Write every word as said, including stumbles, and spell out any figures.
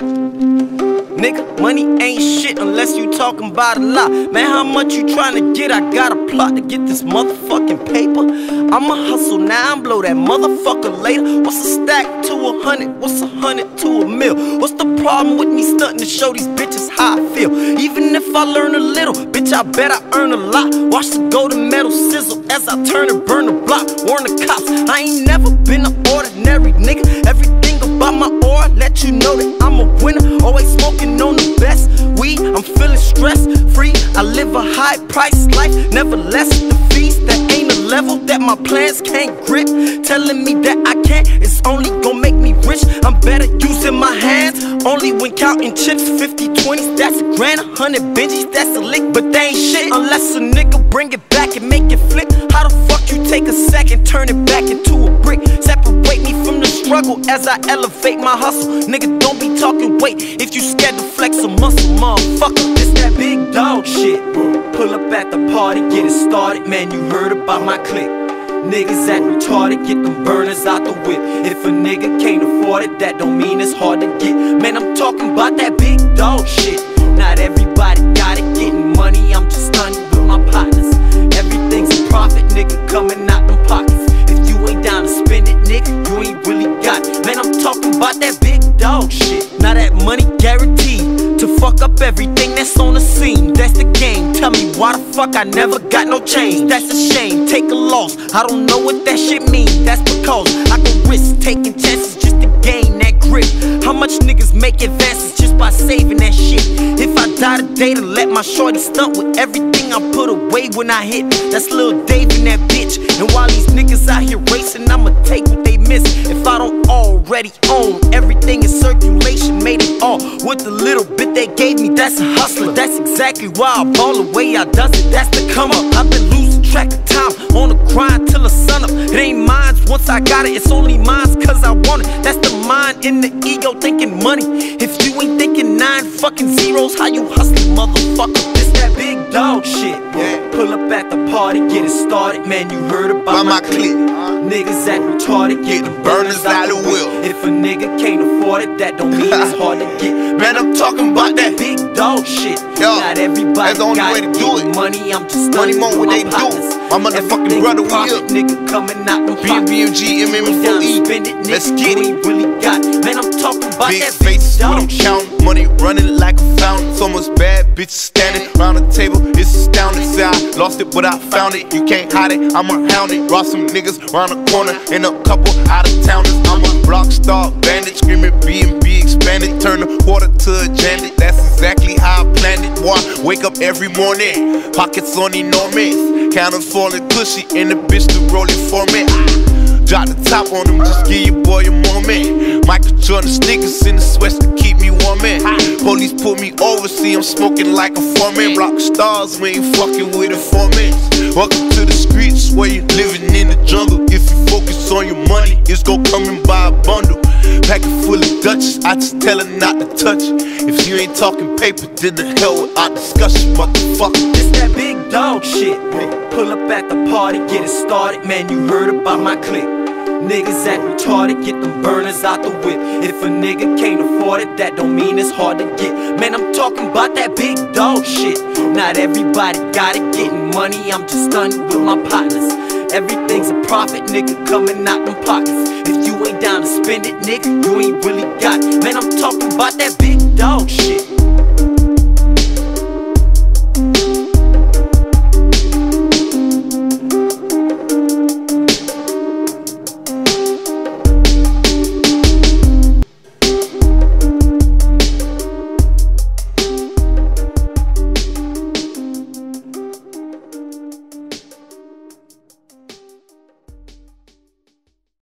Nigga, money ain't shit unless you talking about a lot. Man, how much you tryna get? I got a plot to get this motherfucking paper. I'ma hustle now and blow that motherfucker later. What's a stack to a hundred? What's a hundred to a mil? What's the problem with me stunting to show these bitches how I feel? Even if I learn a little, bitch, I bet I earn a lot. Watch the golden metal sizzle as I turn and burn the block. Warn the cops, I ain't never been an ordinary nigga. Everything about my aura let you know that I'm a winner. Always smoking on the best weed, I'm feeling stress free. I live a high price life, nevertheless the feast that ain't a level that my plans can't grip. Telling me that I can't, it's only gonna make me rich. I'm better using my hands, only when counting chips. Fifty twenties, that's a grand. A hundred Benjis, that's a lick, but they ain't shit unless a nigga bring it back and make it flip. How the fuck you take a second, turn it back into a brick? Separate me from the struggle as I elevate my hustle. Nigga, don't be talking weight if you scared to flex a muscle, motherfucker. This that big dog shit. Pull up at the party, get it started. Man, you heard about my clique. Niggas act retarded, get them burners out the whip. If a nigga can't afford it, that don't mean it's hard to get. Man, I'm talking about that big dog shit. Not everybody got it, getting money, I'm just stunning with my partners. Everything's a profit, nigga, coming out them pockets. If you ain't down to spend it, nigga, you ain't really got it. Man, I'm talking about that big dog shit. Now that money guaranteed to fuck up everything that's on the scene. That's the game. Tell me why the fuck I never got no change. That's a shame. Take a loss. I don't know what that shit means. That's because I can risk taking chances just to gain that grip. How much niggas make advances just by saving that shit? If I die today to let my shorty stunt with everything I put away when I hit, that's Lil Dave in that bitch. And while these niggas out here racing, I'ma take what they miss. If I don't already own everything in circulation, made it all with the little bit they gave me. That's a hustler. That's exactly why I ball the way I does it. That's the come up. I've been losing track of time on the grind till the sun up. It ain't mine once I got it. It's only mine cause I want it. That's the mind in the ego thinking money. If you ain't thinking nine fucking zeros, how you hustling, motherfucker? This that big dog shit. Yeah. Pull up at the party, get it started. Man, you heard about By my, my clique. Niggas act retarded, get them burners out the wheel. If a nigga can't afford it, that don't mean it's hard to get. Man, I'm talking about that big dog shit. Yo, Not everybody that's the only got way to do it. Money, I'm just Money stunning more with what they my do. partners. My motherfucking Everything brother, we profit, up. nigga coming out them B M B M G, M M four E. Let's get You it. ain't really got it. Man, I'm talking about Big that faces big with dog them shit. counting money running like a fountain. So much bad bitches standing round the table, it's astounding. Say I lost it but I found it. You can't hide it, I'ma hound it. Rob some niggas round the corner and a couple out of towners. I'm a rock star bandit, screaming B and B expanded. Turn the water to a jandit. That's exactly how I planned it. Boy, wake up every morning, pockets on enormous, counters falling cushy, and the bitch to rolling for me. Drop the top on them, just give your boy a moment. Michael Jordan sneakers in the sweats to keep me warmin'. Police pull me over, see I'm smoking like a foreman. Rock stars, we ain't fucking with informants. Welcome to the streets where you living in the jungle. If you focus on your money, it's gon' come in by a bundle. Packet full of Dutchess, I just tell her not to touch it. If you ain't talking paper, then the hell with our discussion, motherfucker. It's that big dog shit. Pull up at the party, get it started. Man, you heard about my clique. Niggas act retarded, get them burners out the whip. If a nigga can't afford it, that don't mean it's hard to get. Man, I'm talking about that big dog shit. Not everybody got it, getting money, I'm just stunning with my partners. Everything's a profit, nigga, coming out them pockets. If you ain't down to spend it, nigga, you ain't really got it. Man, I'm talking about that big dog shit.